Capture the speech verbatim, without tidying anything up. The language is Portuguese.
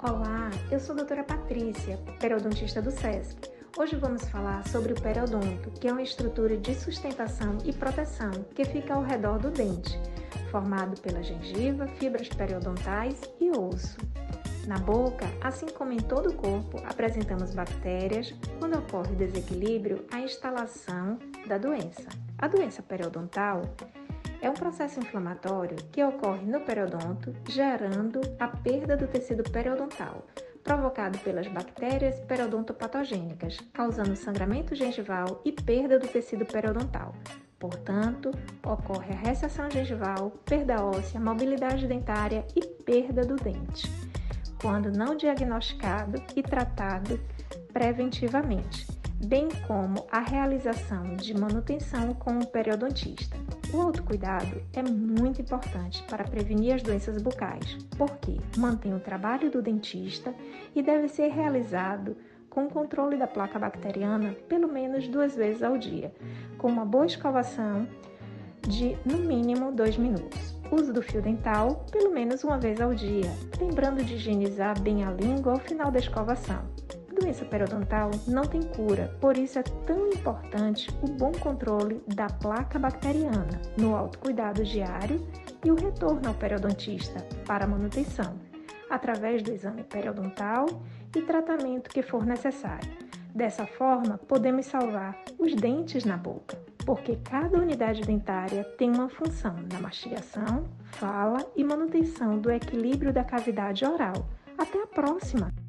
Olá, eu sou a doutora Patrícia, periodontista do SESC. Hoje vamos falar sobre o periodonto, que é uma estrutura de sustentação e proteção que fica ao redor do dente, formado pela gengiva, fibras periodontais e osso. Na boca, assim como em todo o corpo, apresentamos bactérias. Quando ocorre desequilíbrio, a instalação da doença. A doença periodontal é um processo inflamatório que ocorre no periodonto, gerando a perda do tecido periodontal, provocado pelas bactérias periodontopatogênicas, causando sangramento gengival e perda do tecido periodontal. Portanto, ocorre a recessão gengival, perda óssea, mobilidade dentária e perda do dente, quando não diagnosticado e tratado preventivamente, bem como a realização de manutenção com o periodontista. O autocuidado é muito importante para prevenir as doenças bucais, porque mantém o trabalho do dentista e deve ser realizado com o controle da placa bacteriana pelo menos duas vezes ao dia, com uma boa escovação de no mínimo dois minutos. Uso do fio dental pelo menos uma vez ao dia, lembrando de higienizar bem a língua ao final da escovação. A doença periodontal não tem cura, por isso é tão importante o bom controle da placa bacteriana no autocuidado diário e o retorno ao periodontista para a manutenção, através do exame periodontal e tratamento que for necessário. Dessa forma, podemos salvar os dentes na boca, porque cada unidade dentária tem uma função na mastigação, fala e manutenção do equilíbrio da cavidade oral. Até a próxima!